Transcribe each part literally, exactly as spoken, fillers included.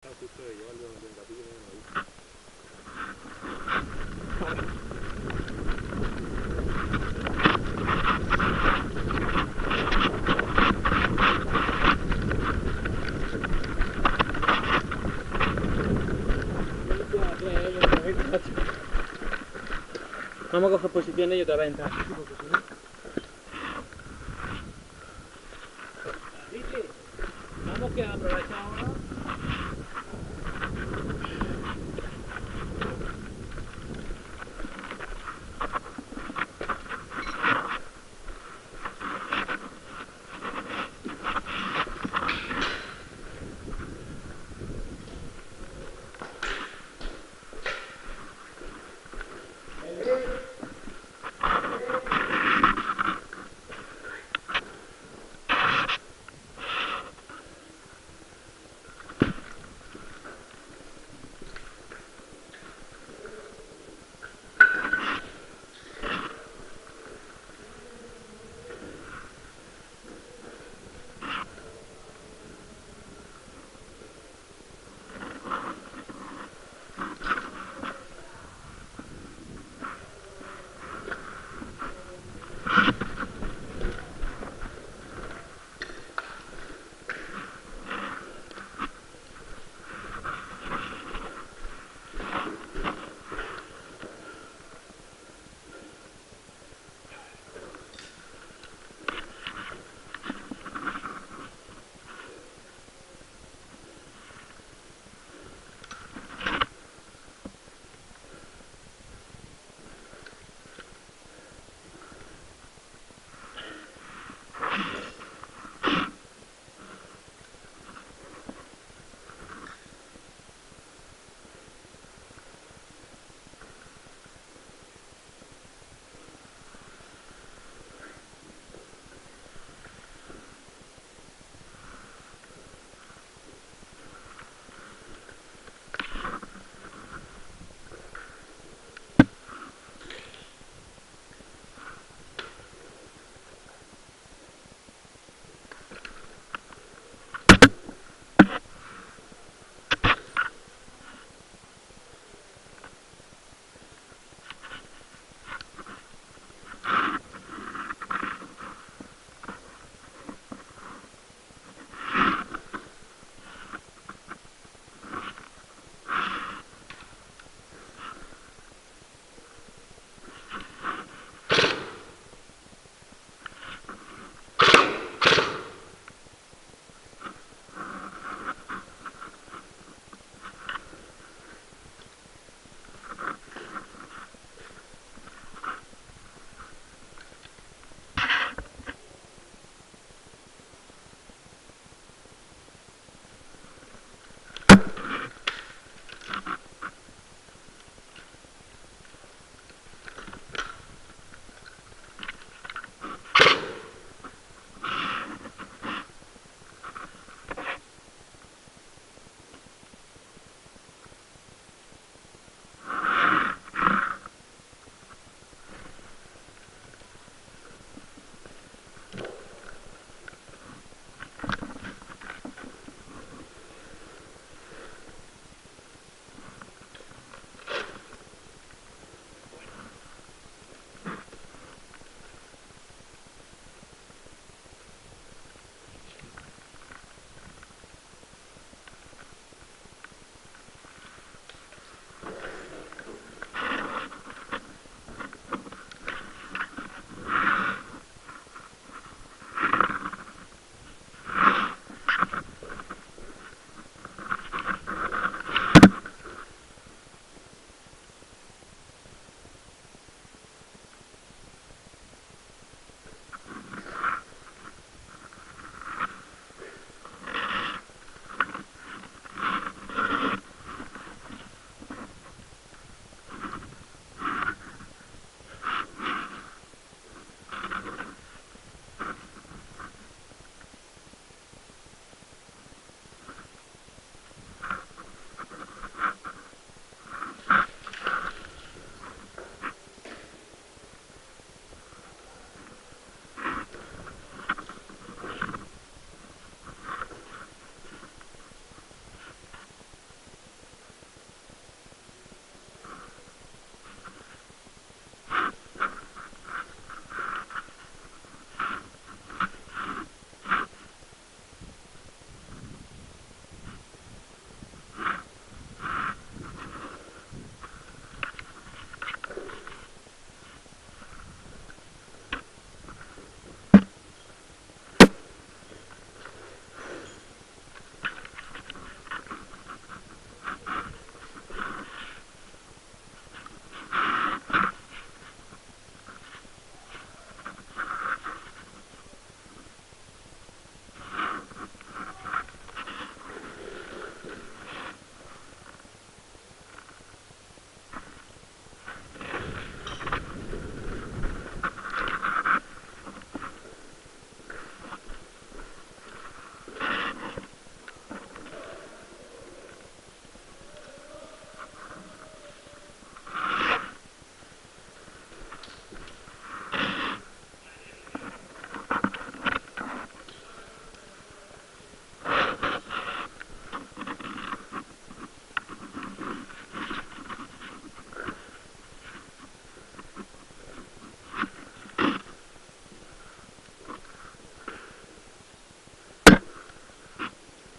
justo de llevarlo en el capítulo no me gusta. Vamos a coger posiciones y otra vez entrar. Vamos que aprovechar ahora.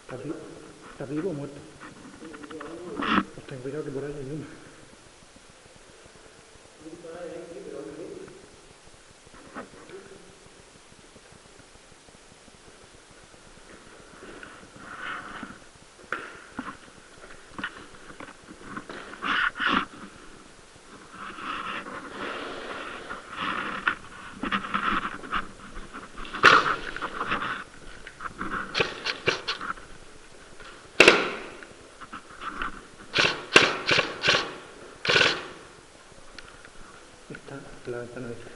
¿Estás vivo? ¿Estás vivo o muerto? Pues ten cuidado que por ahí hay uno. Está en la ventana de esta.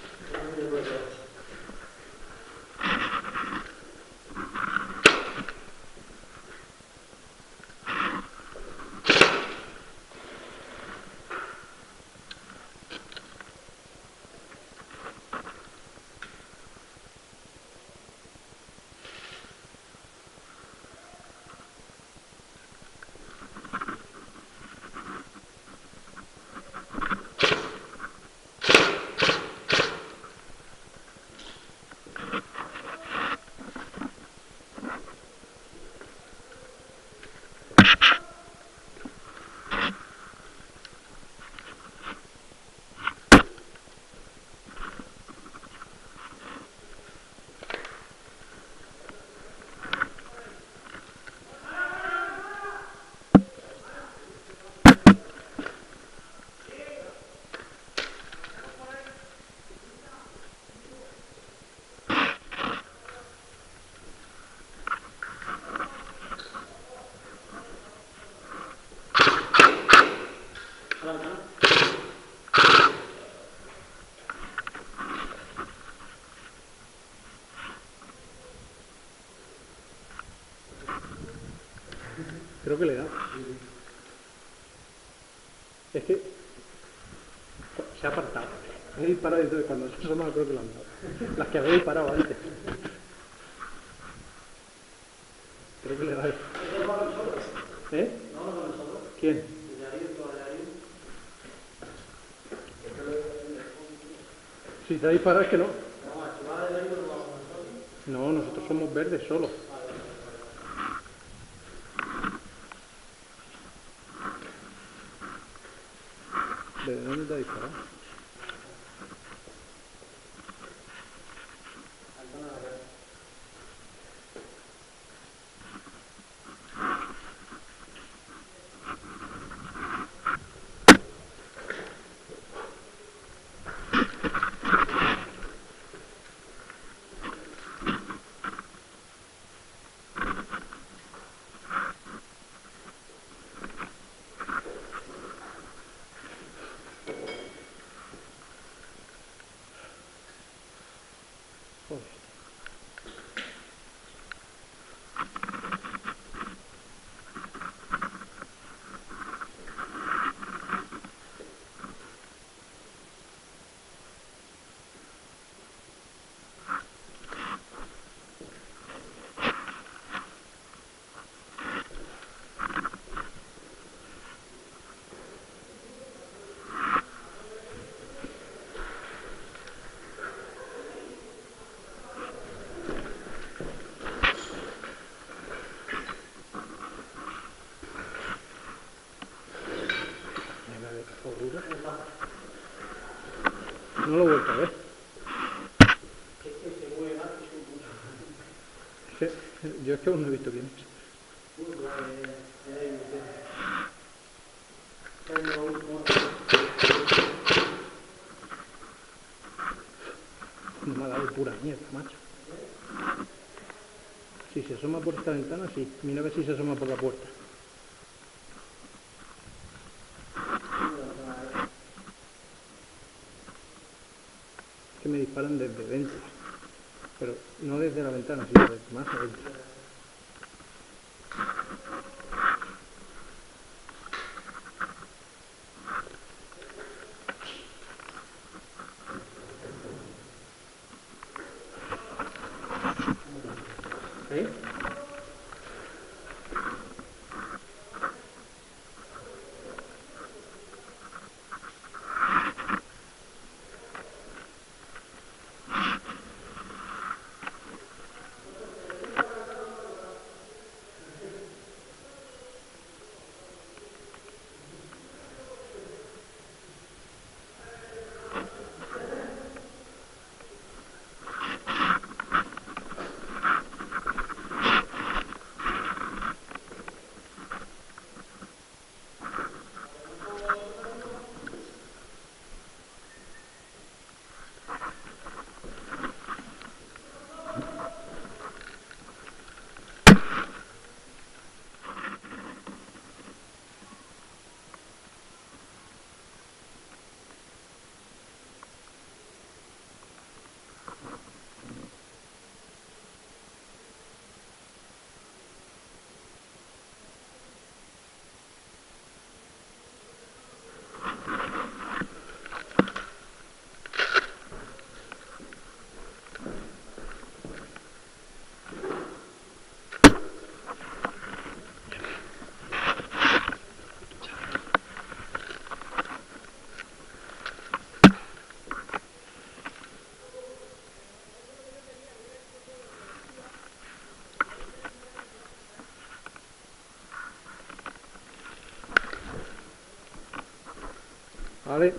Creo que le da. Es que se ha apartado. He disparado y entonces cuando se asoma creo que lo han dado. Las que había disparado antes. Creo que le da. ¿Eh? ¿Quién? Si te ha disparado es que no. No, nosotros somos verdes solo. ¿De dónde te ha disparado? Joder. No lo he vuelto a ver. Es que, yo es que aún no he visto quién es. No me ha dado pura mierda, macho. Si se asoma por esta ventana, sí. Mira a ver si se asoma por la puerta. Es que me disparan desde dentro. Pero no desde la ventana, sino desde más adentro. ¿Eh? Vale.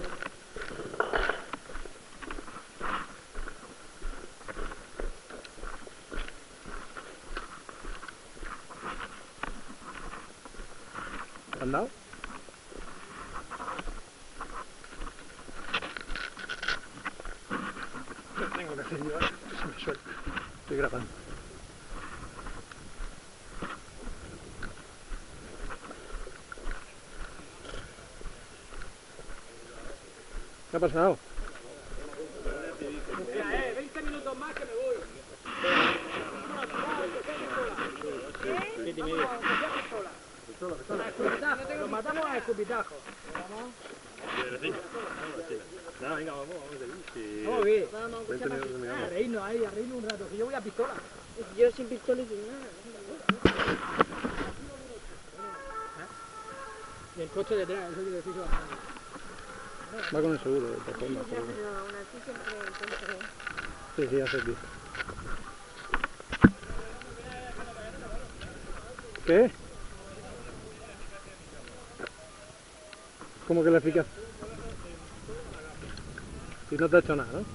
¿Te han dado? ¿Qué tengo que hacer yo ahora? Que se me suelta. Estoy grabando. ¿Qué ha pasado? Eh, veinte minutos más que me voy. siete y media. Lo matamos a escupitajo. Nada, venga, vamos, vamos de ahí. Sí. Vamos bien. veinte minutos A terminamos. reírnos ahí, a reírnos un rato, que yo voy a pistola. Yo sin pistola y sin nada. Y el coche detrás, eso que decís. Va con el seguro, de todas Sí, formas. ya, pero- pero aún así siempre encuentro... Sí, sí, ya sé que. ¿Qué? ¿Cómo que la eficaz? Y no te ha hecho nada, ¿no?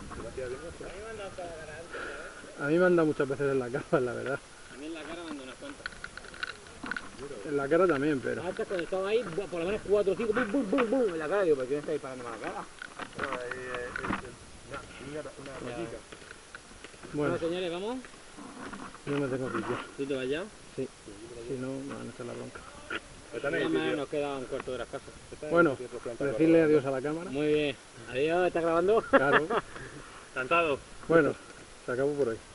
A mí me han dado muchas veces en la cara, la verdad. A mí en la cara me han dado unas cuantas. En la cara también, pero... Antes cuando estaba ahí, por lo menos cuatro o cinco, bum, bum, bum, bum, en la cara. Digo, ¿por qué me está disparando a la cara? No, ahí, eh, eh, una, una rayita. Bueno, Bueno, señores, vamos. yo me tengo que ir ya. ¿Tú te vas ya? Sí. Si no, me van a echar la bronca. Están Ya ahí, más tío. nos queda un cuarto de las casas. Están ahí, Bueno, tío, plantando decirle la- adiós a la cámara. Muy bien. Adiós, ¿estás grabando? Claro. Cantado. Bueno, se acabó por hoy.